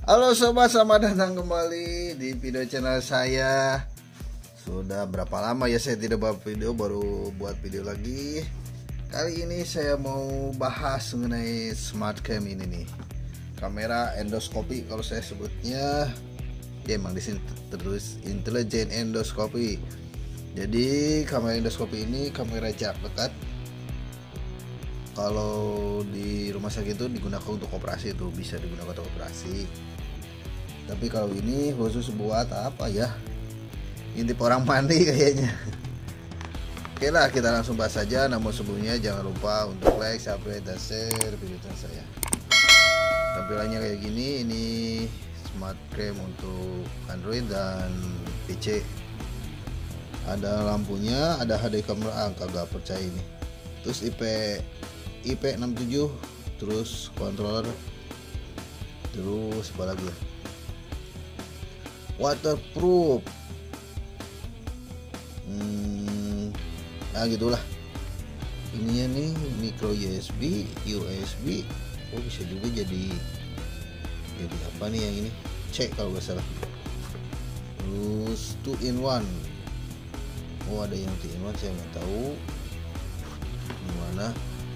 Halo sobat, selamat datang kembali di video channel saya. Sudah berapa lama ya saya tidak buat video, baru buat video lagi. Kali ini saya mau bahas mengenai smart cam ini nih. Kamera endoskopi kalau saya sebutnya. Ya emang di sini tertulis intelligent endoscopy. Jadi kamera endoskopi ini kamera jarak dekat. Kalau di rumah sakit itu digunakan untuk operasi, itu bisa digunakan untuk operasi. Tapi kalau ini khusus buat apa ya? Intip orang mandi kayaknya. Oke lah, kita langsung bahas saja. Namun sebelumnya jangan lupa untuk like, subscribe, dan share video saya. Tampilannya kayak gini. Ini smart cam untuk Android dan PC. Ada lampunya, ada HD kamera, kagak percaya ini. Terus IP67, terus controller, terus apa lagi ya? Waterproof. Gitulah. Ininya nih micro USB, USB. Oh, bisa juga jadi apa nih yang ini? C kalau nggak salah. Terus 2 in 1. Oh, ada yang 2 in 1, saya nggak tahu gimana.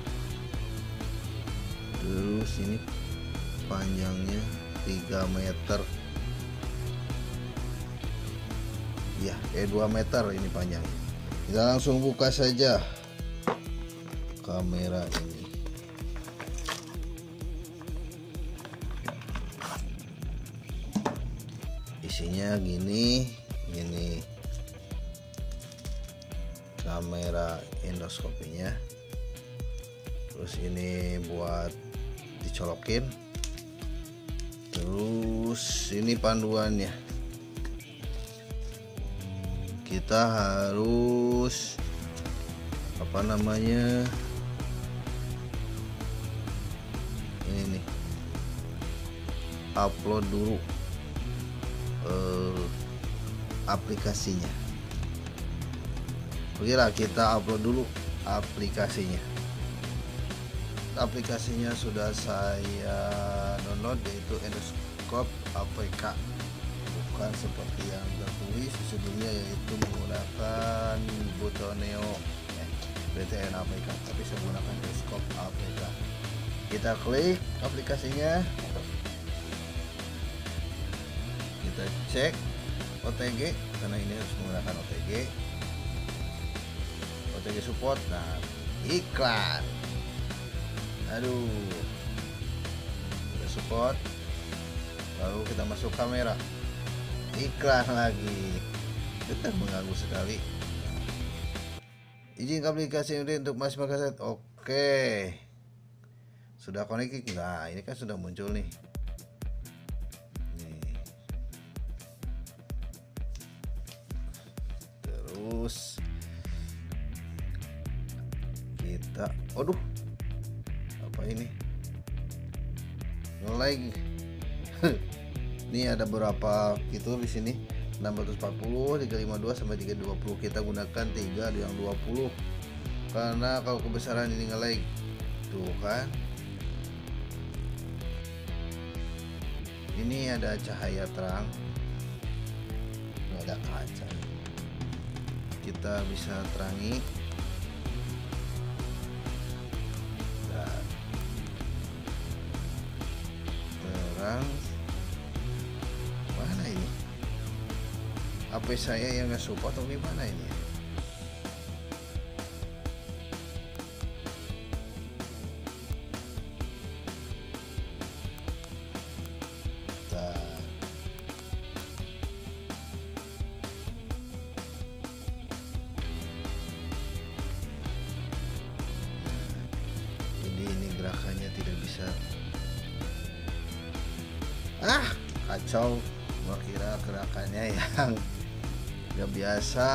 Terus ini panjangnya 3 meter. Ya, 2 meter ini panjang. Kita langsung buka saja kamera ini. Isinya gini kamera endoskopinya. Terus ini buat dicolokin. Terus ini panduannya. Kita harus ini nih, upload dulu aplikasinya. Oke lah, kita upload dulu aplikasinya. Aplikasinya sudah saya download, yaitu Endoscope APK. Bukan seperti yang tertulis sebelumnya, yaitu menggunakan Butoneo BTN APK, tapi saya menggunakan Endoscope APK. Kita klik aplikasinya, kita cek OTG karena ini harus menggunakan OTG support. Nah, iklan, kita support. Lalu kita masuk kamera, iklan lagi. Kita mengganggu sekali. Izin aplikasi ini untuk Mas Makassar. Oke, sudah connect. Nah, ini kan sudah muncul nih. Terus kita, apa ini? Nge-lag. Ini ada beberapa fitur di sini, 640, 352 sampai 320. Kita gunakan 3 yang 20 karena kalau kebesaran ini nge-lag. Tuh kan. Ini ada cahaya terang. Ada kaca. Kita bisa terangi. Terang. Mana ini? HP saya yang nggak support atau gimana ini? Jadi ini gerakannya tidak bisa. Kacau. Gua kira gerakannya yang gak biasa,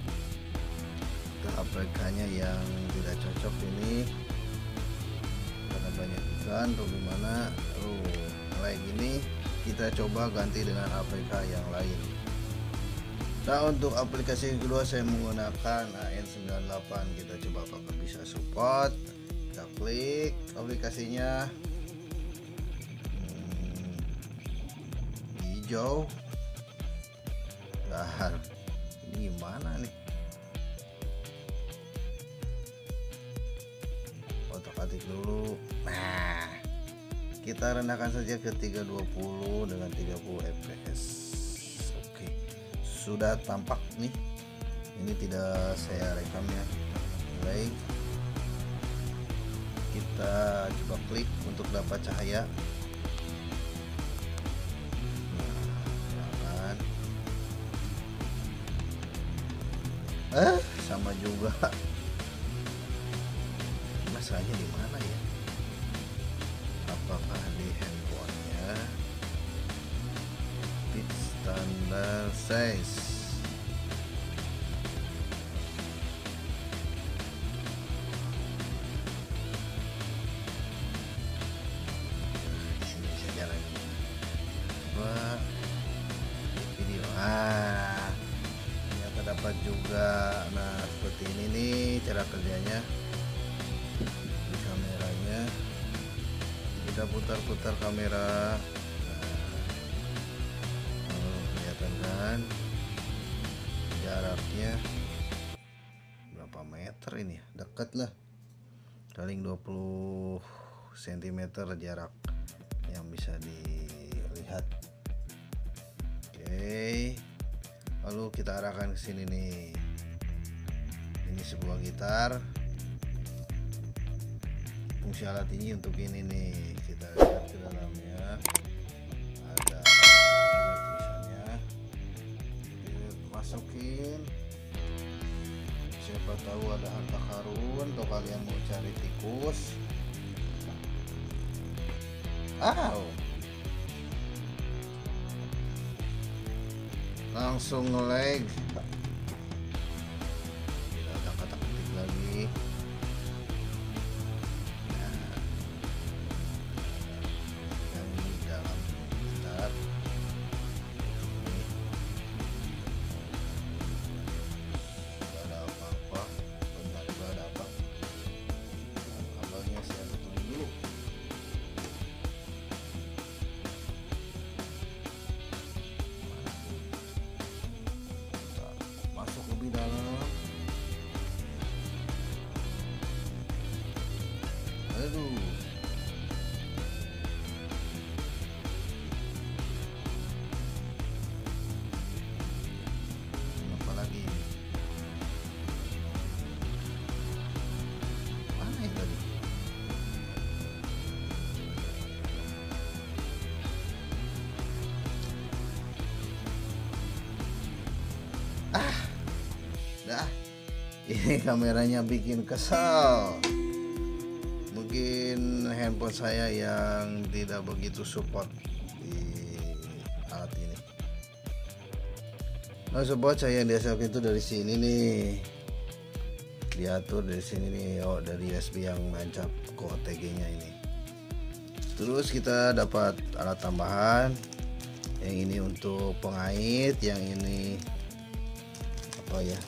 APK-nya yang tidak cocok ini karena banyak iklan atau gimana. Like ini kita coba ganti dengan APK yang lain. Nah, untuk aplikasi yang kedua saya menggunakan AN98. Kita coba apakah bisa support. Kita klik aplikasinya. hijau. Nah, ini gimana nih? Otak-atik dulu. Nah, kita rendahkan saja ke 320 dengan 30 fps. Oke, sudah tampak nih. Ini tidak saya rekam ya. Mulai kita coba klik untuk dapat cahaya. Sama juga. Masalahnya di mana ya? Apakah di handphonenya? Pitch standard size. Di sini bisa jalan. Coba video. Dapat juga. Nah, seperti ini nih cara kerjanya di kameranya. Kita putar-putar kamera. Nah, kelihatan kan jaraknya berapa meter ini ya? Dekat lah, paling 20 cm jarak yang bisa dilihat. Oke, lalu kita arahkan ke sini nih. Ini sebuah gitar. Fungsi alat ini untuk ini nih. Kita lihat ke dalamnya. Ada tulisannya. Masukin. Siapa tahu ada harta karun atau kalian mau cari tikus. Langsung nge-lag. Kita otak-atik lagi. Nah, yang ini dalam gitar. Ini gak ada apa-apa. Bentar, gak ada apa. Kabelnya saya tutup dulu. Lebih dalam. Aduh, apa lagi? Mana yang tadi? Ini kameranya bikin kesal. Mungkin handphone saya yang tidak begitu support di alat ini. Nah sobat, saya yang dihasilkan itu dari sini nih, diatur dari sini nih. Oh, dari USB yang nancap ke OTG nya ini. Terus kita dapat alat tambahan. Yang ini untuk pengait, yang ini apa ya,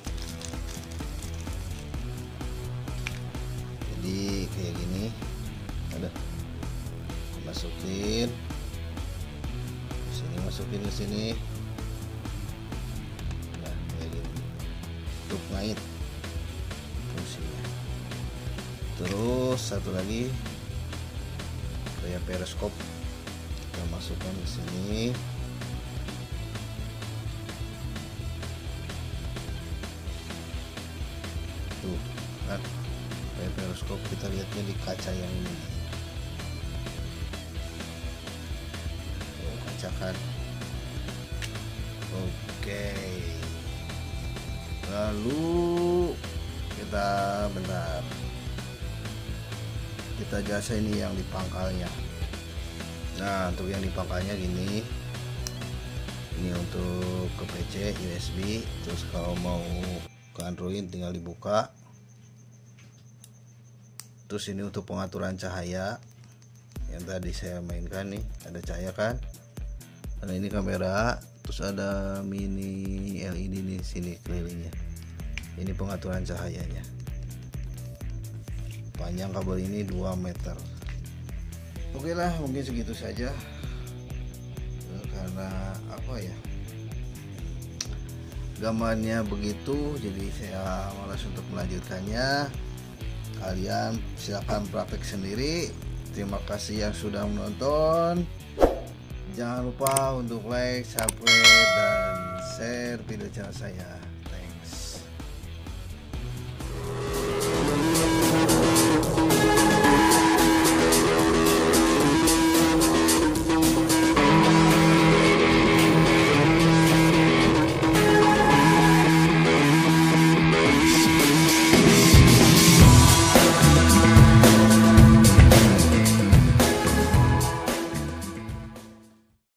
jadi kayak gini, ada masukin sini, masukin ke sini. Nah, kayak gini untuk ngait fungsinya. Terus satu lagi kayak periskop, kita masukkan ke sini. Tuh kan, kayak periskop, kita lihatnya di kaca yang ini. Tuh, kaca kan. Oke, lalu kita bentar, kita jasa ini yang di pangkalnya. Nah, untuk yang di pangkalnya gini, ini untuk ke PC USB. Terus kalau mau ke Android tinggal dibuka. Terus ini untuk pengaturan cahaya yang tadi saya mainkan nih, ada cahaya kan. Nah, ini kamera, terus ada mini LED di sini kelilingnya. Ini pengaturan cahayanya. Panjang kabel ini 2 meter. Oke lah, mungkin segitu saja. karena apa ya, gambarnya begitu, jadi saya malas untuk melanjutkannya. Kalian silahkan praktek sendiri. Terima kasih yang sudah menonton. Jangan lupa untuk like, subscribe, dan share video channel saya.